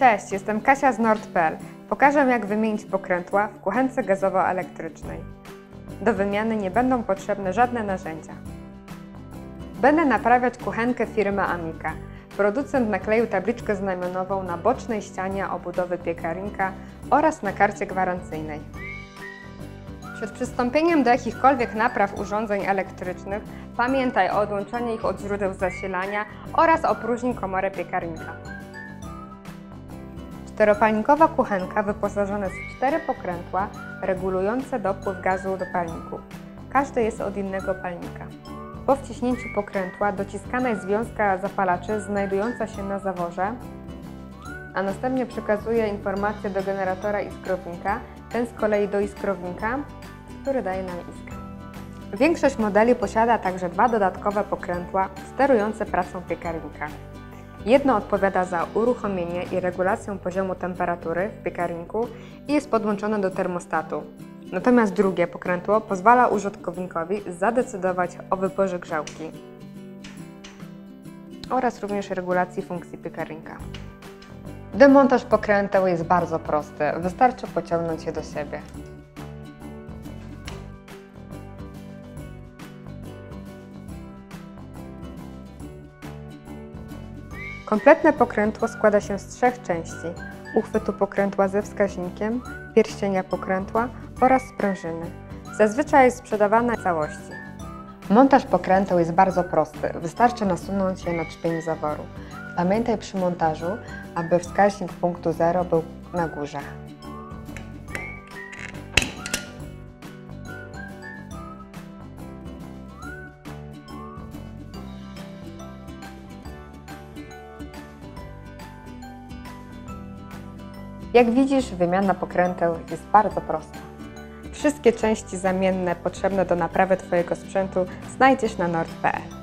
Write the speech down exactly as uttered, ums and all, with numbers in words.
Cześć, jestem Kasia z nord kropka p l. Pokażę, jak wymienić pokrętła w kuchence gazowo-elektrycznej. Do wymiany nie będą potrzebne żadne narzędzia. Będę naprawiać kuchenkę firmy Amica. Producent nakleił tabliczkę znamionową na bocznej ścianie obudowy piekarnika oraz na karcie gwarancyjnej. Przed przystąpieniem do jakichkolwiek napraw urządzeń elektrycznych pamiętaj o odłączeniu ich od źródeł zasilania oraz opróżnij komorę piekarnika. Czteropalnikowa kuchenka wyposażona jest w cztery pokrętła regulujące dopływ gazu do palników. Każdy jest od innego palnika. Po wciśnięciu pokrętła dociskana jest wiązka zapalaczy znajdująca się na zaworze, a następnie przekazuje informację do generatora iskrownika, ten z kolei do iskrownika, który daje nam iskrę. Większość modeli posiada także dwa dodatkowe pokrętła sterujące pracą piekarnika. Jedno odpowiada za uruchomienie i regulację poziomu temperatury w piekarniku i jest podłączone do termostatu. Natomiast drugie pokrętło pozwala użytkownikowi zadecydować o wyporze grzałki oraz również regulacji funkcji piekarnika. Demontaż pokręteł jest bardzo prosty, wystarczy pociągnąć je do siebie. Kompletne pokrętło składa się z trzech części: uchwytu pokrętła ze wskaźnikiem, pierścienia pokrętła oraz sprężyny. Zazwyczaj jest sprzedawane w całości. Montaż pokręteł jest bardzo prosty, wystarczy nasunąć je na trzpień zaworu. Pamiętaj przy montażu, aby wskaźnik punktu zero był na górze. Jak widzisz, wymiana pokręteł jest bardzo prosta. Wszystkie części zamienne potrzebne do naprawy Twojego sprzętu znajdziesz na nord kropka p l.